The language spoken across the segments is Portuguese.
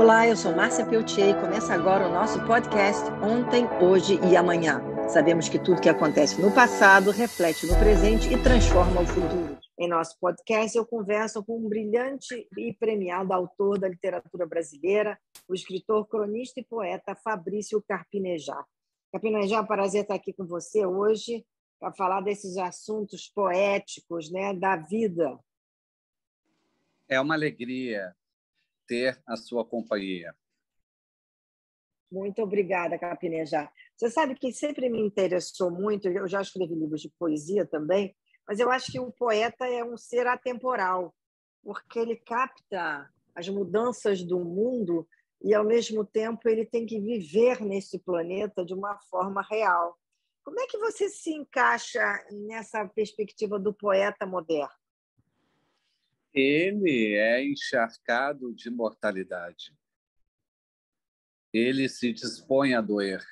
Olá, eu sou Márcia Peltier e começa agora o nosso podcast Ontem, Hoje e Amanhã. Sabemos que tudo que acontece no passado reflete no presente e transforma o futuro. Em nosso podcast, eu converso com um brilhante e premiado autor da literatura brasileira, o escritor, cronista e poeta Fabrício Carpinejar. Carpinejar, prazer estar aqui com você hoje para falar desses assuntos poéticos, né, da vida. É uma alegria ter a sua companhia. Muito obrigada, Carpinejar. Você sabe que sempre me interessou muito, eu já escrevi livros de poesia também, mas eu acho que o poeta é um ser atemporal, porque ele capta as mudanças do mundo e, ao mesmo tempo, ele tem que viver nesse planeta de uma forma real. Como é que você se encaixa nessa perspectiva do poeta moderno? Ele é encharcado de mortalidade. Ele se dispõe a doer.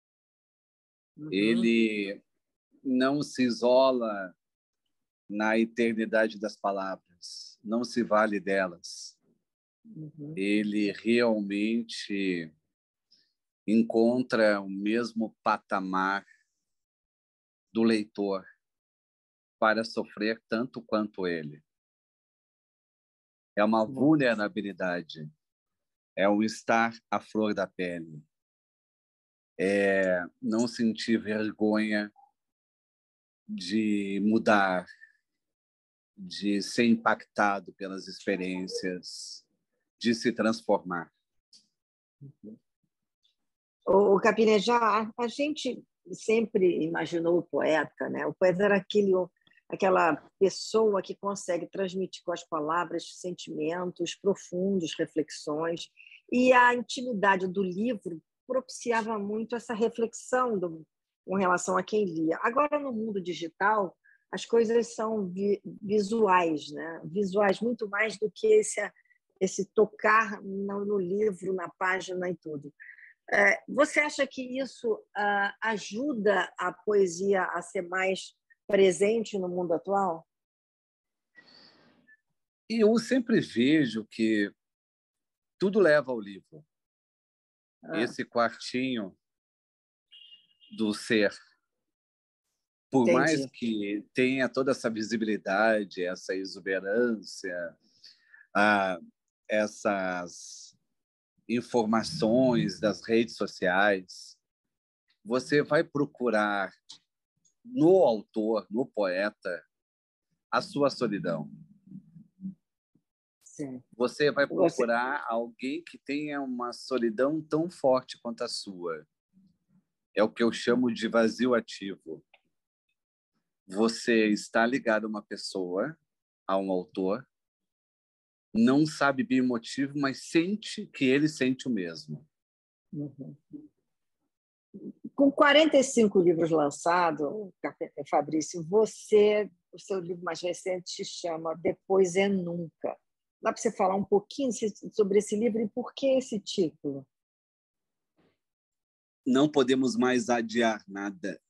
Ele não se isola na eternidade das palavras, não se vale delas. Ele realmente encontra o mesmo patamar do leitor para sofrer tanto quanto ele. É uma vulnerabilidade, é o estar à flor da pele, é não sentir vergonha de mudar, de ser impactado pelas experiências, de se transformar. O Carpinejar, a gente sempre imaginou o poeta, né? O poeta era aquela pessoa que consegue transmitir com as palavras sentimentos profundos, reflexões, e a intimidade do livro propiciava muito essa reflexão com relação a quem lia. Agora, no mundo digital, as coisas são visuais, né? Visuais muito mais do que esse tocar no livro, na página e tudo. Você acha que isso ajuda a poesia a ser mais presente no mundo atual? E eu sempre vejo que tudo leva ao livro. Esse quartinho do ser, por Entendi. mais que tenha toda essa visibilidade, essa exuberância, essas informações das redes sociais, você vai procurar no autor, no poeta, a sua solidão. Sim. Você vai procurar alguém que tenha uma solidão tão forte quanto a sua. É o que eu chamo de vazio ativo. Você está ligado a uma pessoa, a um autor, não sabe bem o motivo, mas sente que ele sente o mesmo. Com 45 livros lançados, Fabrício, o seu livro mais recente se chama Depois é Nunca. Dá para você falar um pouquinho sobre esse livro e por que esse título? Não podemos mais adiar nada.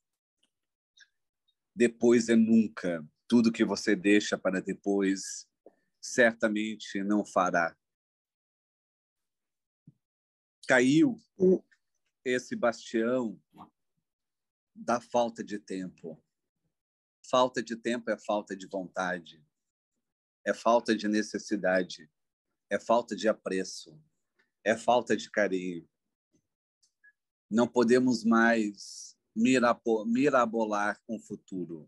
Depois é nunca. Tudo que você deixa para depois, certamente não fará. Caiu esse bastião da falta de tempo. Falta de tempo é falta de vontade, é falta de necessidade, é falta de apreço, é falta de carinho. Não podemos mais mirabolar com o futuro.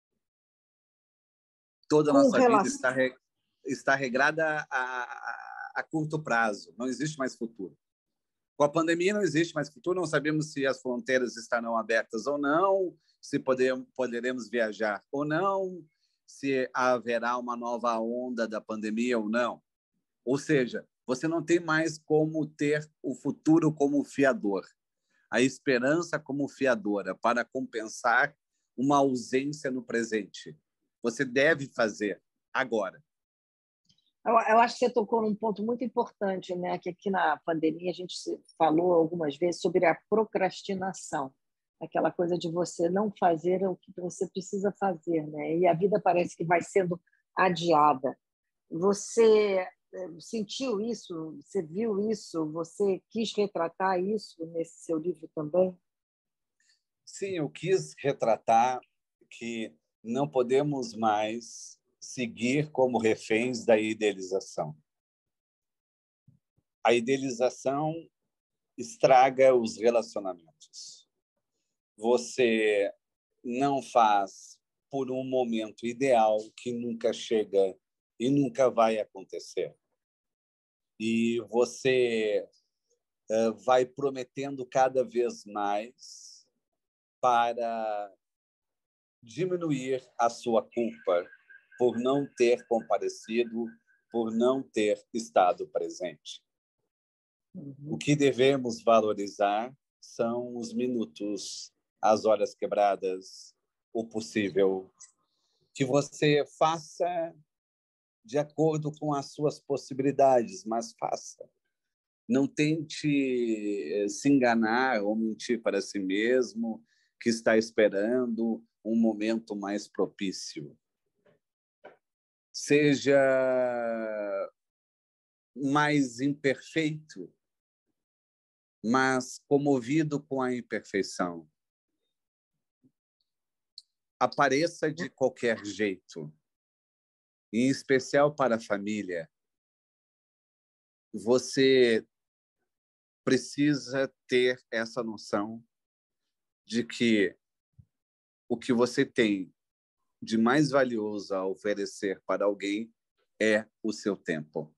Toda a nossa vida está regrada a curto prazo. Não existe mais futuro. Com a pandemia não existe mais futuro. Não sabemos se as fronteiras estarão abertas ou não, se poderemos viajar ou não, se haverá uma nova onda da pandemia ou não. Ou seja, você não tem mais como ter o futuro como fiador, a esperança como fiadora para compensar uma ausência no presente. Você deve fazer agora. Eu acho que você tocou num ponto muito importante, né? Que aqui na pandemia a gente falou algumas vezes sobre a procrastinação, aquela coisa de você não fazer o que você precisa fazer, né? E a vida parece que vai sendo adiada. Você sentiu isso? Você viu isso? Você quis retratar isso nesse seu livro também? Sim, eu quis retratar que não podemos mais seguir como reféns da idealização. A idealização estraga os relacionamentos. Você não faz por um momento ideal que nunca chega e nunca vai acontecer. E você vai prometendo cada vez mais para diminuir a sua culpa por não ter comparecido, por não ter estado presente. O que devemos valorizar são os minutos, as horas quebradas, o possível. Que você faça de acordo com as suas possibilidades, mas faça. Não tente se enganar ou mentir para si mesmo que está esperando um momento mais propício. Seja mais imperfeito, mas comovido com a imperfeição. Apareça de qualquer jeito, em especial para a família. Você precisa ter essa noção de que o que você tem de mais valioso a oferecer para alguém é o seu tempo.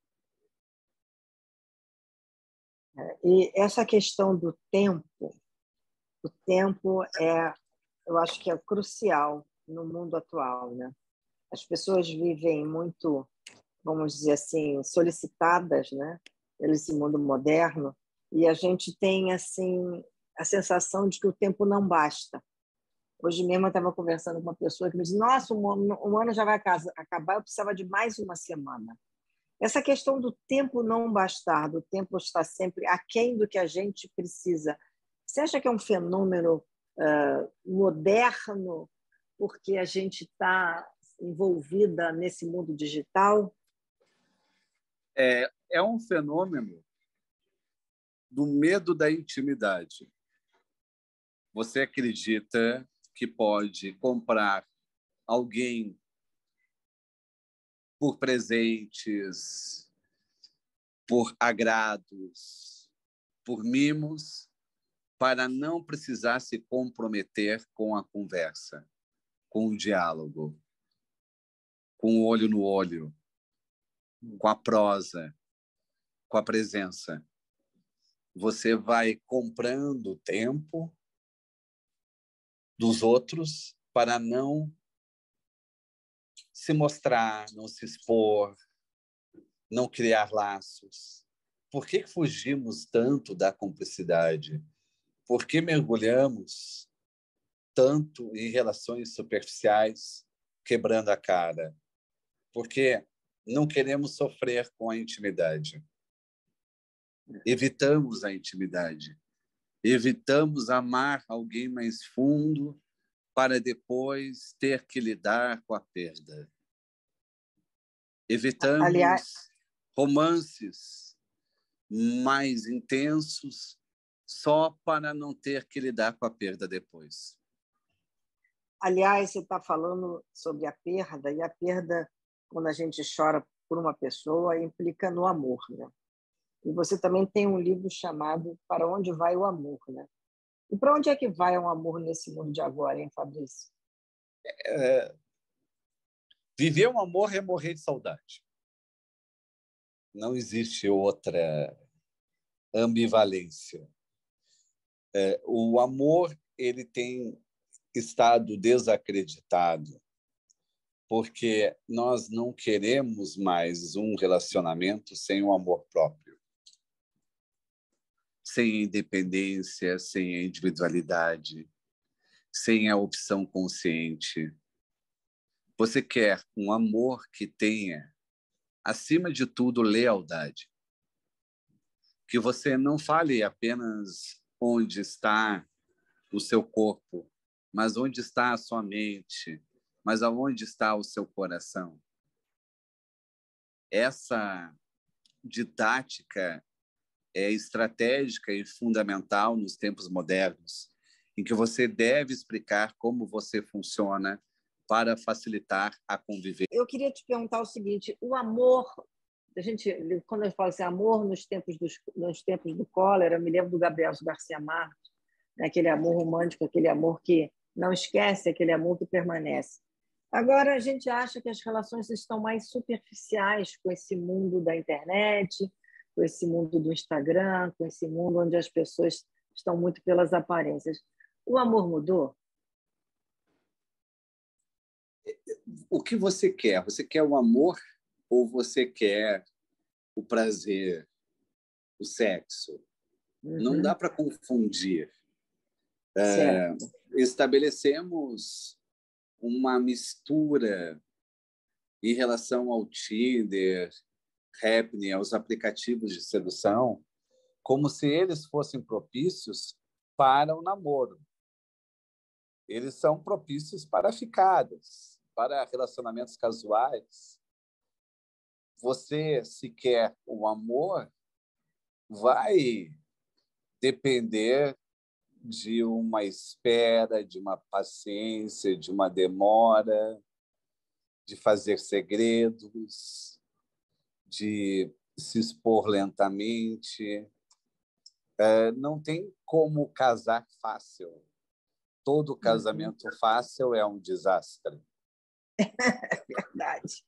E essa questão do tempo, o tempo eu acho que é crucial no mundo atual, né? As pessoas vivem muito, vamos dizer assim, solicitadas, né? Nesse mundo moderno, e a gente tem assim a sensação de que o tempo não basta. Hoje mesmo eu estava conversando com uma pessoa que me disse: Nossa, um ano já vai acabar, eu precisava de mais uma semana. Essa questão do tempo não bastar, do tempo estar sempre aquém do que a gente precisa, você acha que é um fenômeno moderno porque a gente está envolvida nesse mundo digital? É um fenômeno do medo da intimidade. Você acredita que pode comprar alguém por presentes, por agrados, por mimos, para não precisar se comprometer com a conversa, com o diálogo, com o olho no olho, com a prosa, com a presença. Você vai comprando tempo dos outros para não se mostrar, não se expor, não criar laços. Por que fugimos tanto da cumplicidade? Por que mergulhamos tanto em relações superficiais, quebrando a cara? Porque não queremos sofrer com a intimidade. Evitamos a intimidade. Evitamos amar alguém mais fundo para depois ter que lidar com a perda. Aliás, Evitamos romances mais intensos só para não ter que lidar com a perda depois. aliás, você está falando sobre a perda, e a perda, quando a gente chora por uma pessoa, implica no amor, né? E você também tem um livro chamado Para Onde Vai o Amor, né? E para onde é que vai o amor nesse mundo de agora, hein, Fabrício? Viver um amor é morrer de saudade. Não existe outra ambivalência. O amor ele tem estado desacreditado porque nós não queremos mais um relacionamento sem o amor próprio, sem a independência, sem a individualidade, sem a opção consciente. Você quer um amor que tenha, acima de tudo, lealdade. Que você não fale apenas onde está o seu corpo, mas onde está a sua mente, mas aonde está o seu coração. Essa didática estratégica e fundamental nos tempos modernos, em que você deve explicar como você funciona para facilitar a convivência. Eu queria te perguntar o seguinte: o amor, quando eu falo assim, amor nos tempos do cólera, eu me lembro do Gabriel Garcia Marques, né? Aquele amor romântico, aquele amor que não esquece, aquele amor que permanece. Agora, a gente acha que as relações estão mais superficiais com esse mundo da internet, com esse mundo do Instagram, com esse mundo onde as pessoas estão muito pelas aparências. O amor mudou? O que você quer? Você quer o amor ou você quer o prazer, o sexo? Não dá para confundir. Estabelecemos uma mistura em relação ao Tinder, Happn, aos aplicativos de sedução, como se eles fossem propícios para o namoro. Eles são propícios para ficadas, para relacionamentos casuais. Você, se quer o amor, vai depender de uma espera, de uma paciência, de uma demora, de fazer segredos, de se expor lentamente. Não tem como casar fácil. Todo casamento fácil é um desastre. É verdade.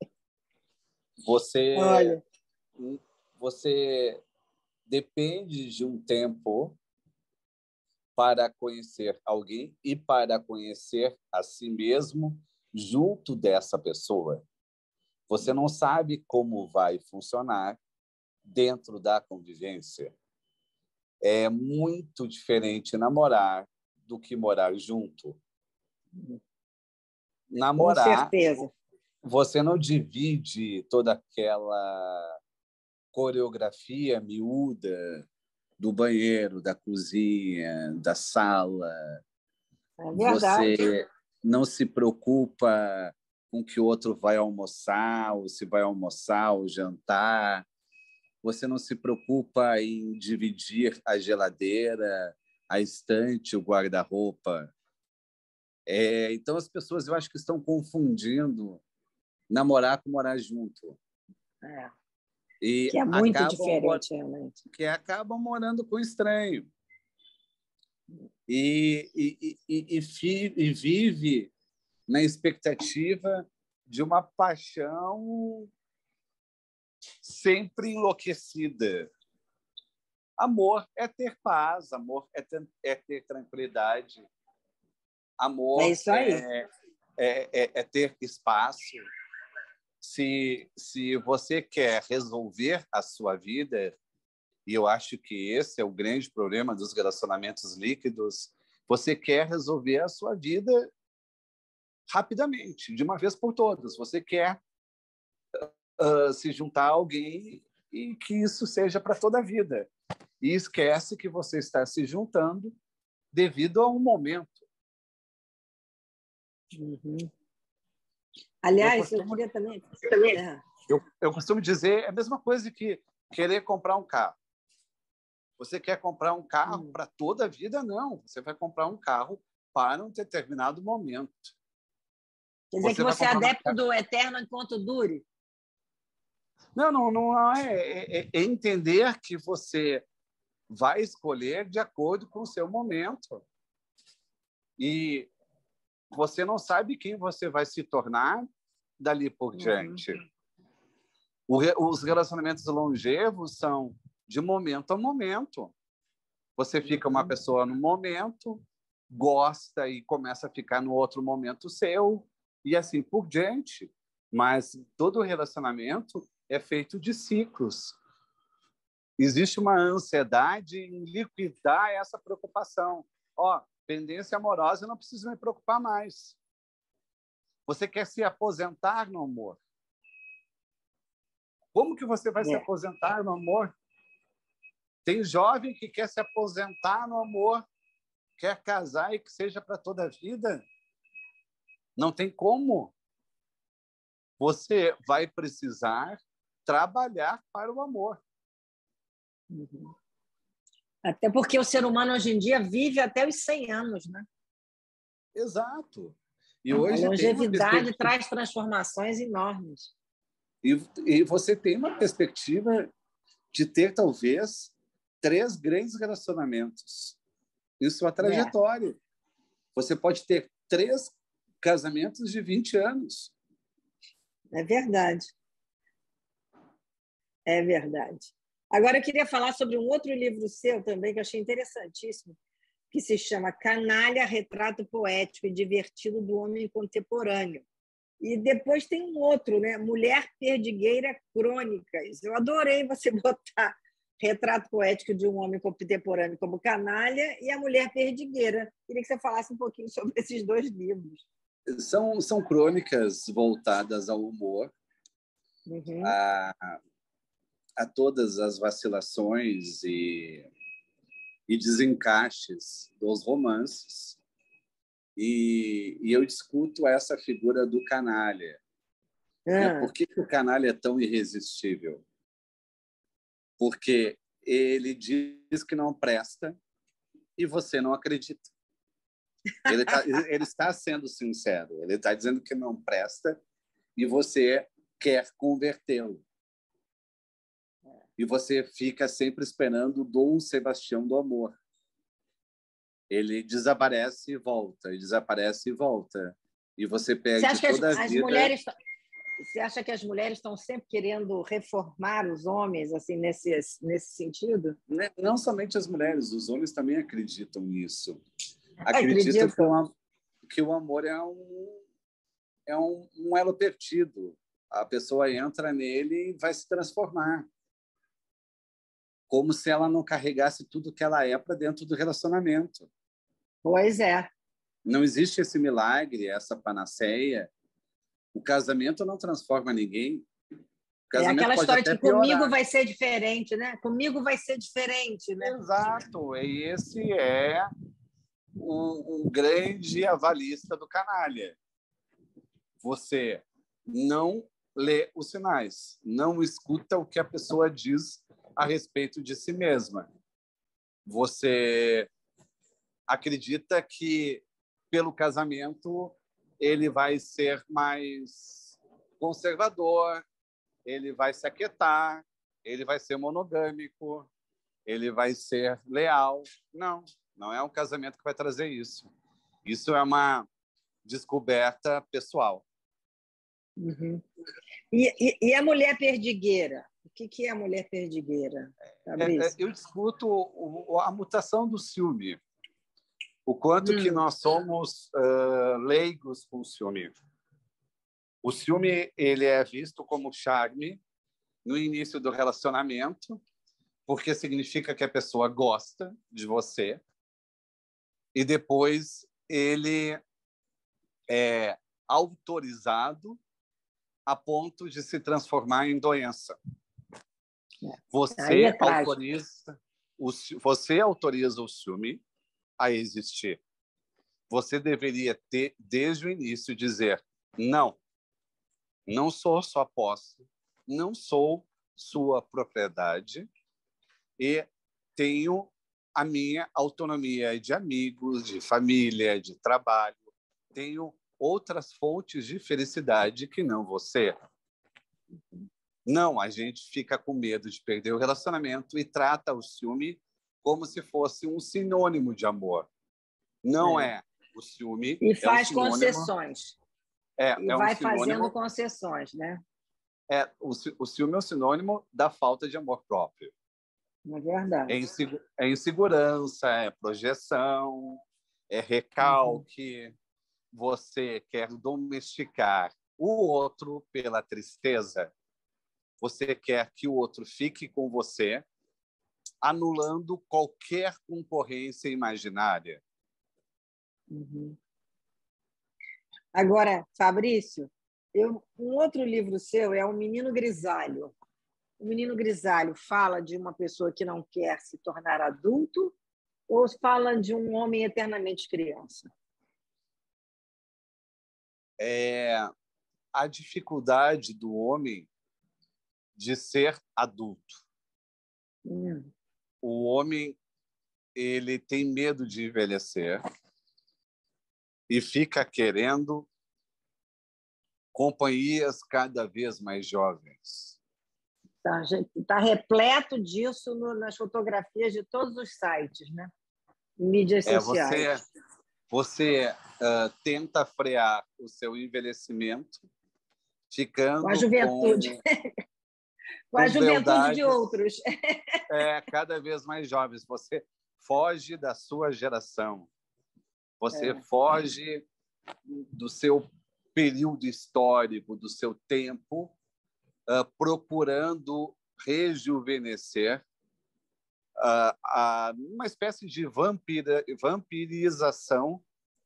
Você depende de um tempo para conhecer alguém e para conhecer a si mesmo junto dessa pessoa. Você não sabe como vai funcionar dentro da convivência. É muito diferente namorar do que morar junto. Namorar, com certeza, você não divide toda aquela coreografia miúda do banheiro, da cozinha, da sala. é verdade. Você não se preocupa com que o outro vai almoçar, ou se vai almoçar ou jantar. Você não se preocupa em dividir a geladeira, a estante, o guarda-roupa. Então, as pessoas, eu acho que estão confundindo namorar com morar junto. Que é muito diferente, realmente. Que acabam morando com estranho. E vive na expectativa de uma paixão sempre enlouquecida. Amor é ter paz, amor é ter tranquilidade, amor é isso aí. É ter espaço. Se você quer resolver a sua vida, e eu acho que esse é o grande problema dos relacionamentos líquidos, você quer resolver a sua vida rapidamente, de uma vez por todas. Você quer se juntar a alguém e que isso seja para toda a vida. E esquece que você está se juntando devido a um momento. Aliás, eu queria também... Eu costumo dizer, é a mesma coisa que querer comprar um carro. Você quer comprar um carro para toda a vida? Não. Você vai comprar um carro para um determinado momento. Quer dizer que você é adepto do eterno enquanto dure? Não é entender que você vai escolher de acordo com o seu momento. E você não sabe quem você vai se tornar dali por diante. Os relacionamentos longevos são de momento a momento. Você fica uma pessoa no momento, gosta e começa a ficar no outro momento seu, e assim por diante. Mas todo relacionamento é feito de ciclos. Existe uma ansiedade em liquidar essa preocupação. Pendência amorosa, eu não preciso me preocupar mais. Você quer se aposentar no amor. Como que você vai se aposentar no amor? Tem jovem que quer se aposentar no amor, quer casar e que seja para toda a vida. Não tem como. Você vai precisar trabalhar para o amor. Uhum. Até porque o ser humano hoje em dia vive até os 100 anos, né? Exato. E A hoje tem uma longevidade perspectiva. traz transformações enormes. E você tem uma perspectiva de ter, talvez, 3 grandes relacionamentos em sua É, trajetória. Você pode ter 3 casamentos de 20 anos. é verdade. É verdade. Agora, eu queria falar sobre um outro livro seu também, que eu achei interessantíssimo, que se chama Canalha, Retrato Poético e Divertido do Homem Contemporâneo. E depois tem um outro, né? Mulher Perdigueira Crônicas. Eu adorei você botar Retrato Poético de um Homem Contemporâneo como Canalha e a Mulher Perdigueira. Queria que você falasse um pouquinho sobre esses 2 livros. São crônicas voltadas ao humor, Uhum. a todas as vacilações e desencaixes dos romances. E eu discuto essa figura do canalha. Né? Por que o canalha é tão irresistível? Porque ele diz que não presta e você não acredita. Ele está sendo sincero. Ele está dizendo que não presta e você quer convertê-lo. E você fica sempre esperando o Dom Sebastião do amor. Ele desaparece e volta, e desaparece e volta. E você Você perde acha que toda a as vida. mulheres, você acha que as mulheres estão sempre querendo reformar os homens assim nesse sentido? Não somente as mulheres, os homens também acreditam nisso. Acreditam Acredito. que o amor é um elo perdido. A pessoa entra nele e vai se transformar. Como se ela não carregasse tudo que ela é para dentro do relacionamento. Pois é. Não existe esse milagre, essa panaceia. O casamento não transforma ninguém. O É casamento aquela pode história de até que comigo piorar. vai ser diferente, né? Comigo vai ser diferente, né? Exato. E esse é um grande avalista do canalha. Você não lê os sinais, não escuta o que a pessoa diz a respeito de si mesma. Você acredita que, pelo casamento, ele vai ser mais conservador, ele vai se aquietar, ele vai ser monogâmico, ele vai ser leal. Não, não é um casamento que vai trazer isso. Isso é uma descoberta pessoal. Uhum. E a mulher perdigueira? O que é a mulher perdigueira, Fabrício? Eu discuto a mutação do ciúme, o quanto que nós somos leigos com o ciúme. O ciúme ele é visto como charme no início do relacionamento, porque significa que a pessoa gosta de você, e depois ele é autorizado a ponto de se transformar em doença. Aí é Você trágico. autoriza, você autoriza o ciúme a existir. Você deveria ter, desde o início, dizer: não, não sou sua posse, não sou sua propriedade e tenho a minha autonomia de amigos, de família, de trabalho. Tenho outras fontes de felicidade que não você. Não, a gente fica com medo de perder o relacionamento e trata o ciúme como se fosse um sinônimo de amor. Não é. O ciúme E é um faz sinônimo. concessões. E É um vai fazendo sinônimo. concessões, né? O ciúme é um sinônimo da falta de amor próprio. É verdade. É insegurança, é projeção, é recalque. Você quer domesticar o outro pela tristeza. Você quer que o outro fique com você, anulando qualquer concorrência imaginária. Uhum. Agora, Fabrício, um outro livro seu é O Menino Grisalho. O Menino Grisalho fala de uma pessoa que não quer se tornar adulto ou fala de um homem eternamente criança? É a dificuldade do homem de ser adulto. O homem, ele tem medo de envelhecer e fica querendo companhias cada vez mais jovens. Tá, tá repleto disso nas fotografias de todos os sites, né? Mídias sociais. Você tenta frear o seu envelhecimento, ficando com a juventude, com a juventude de outros. Cada vez mais jovens. Você foge da sua geração. Você foge do seu período histórico, do seu tempo, procurando rejuvenescer uma espécie de vampirização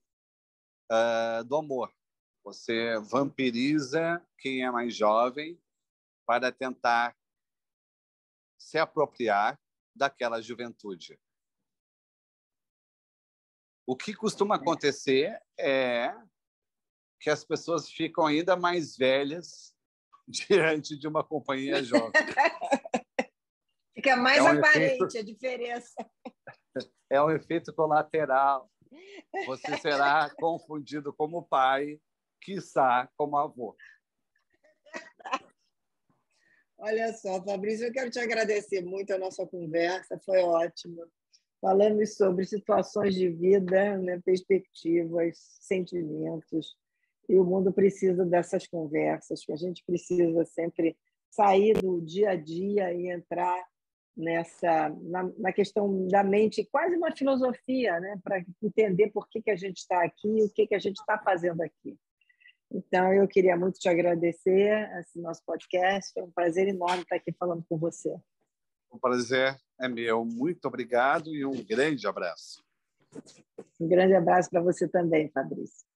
do amor. Você vampiriza quem é mais jovem para tentar se apropriar daquela juventude. O que costuma acontecer é que as pessoas ficam ainda mais velhas diante de uma companhia jovem. Fica mais aparente a diferença. É um efeito colateral. Você será confundido como pai, quiçá como avô. Olha só, Fabrício, eu quero te agradecer muito a nossa conversa, foi ótima. Falamos sobre situações de vida, né, perspectivas, sentimentos, e o mundo precisa dessas conversas, que a gente precisa sempre sair do dia a dia e entrar na questão da mente, quase uma filosofia, né, para entender por que a gente está aqui e o que a gente está fazendo aqui. Então, eu queria muito te agradecer esse nosso podcast. Foi um prazer enorme estar aqui falando com você. O prazer é meu. Muito obrigado e um grande abraço. Um grande abraço para você também, Fabrício.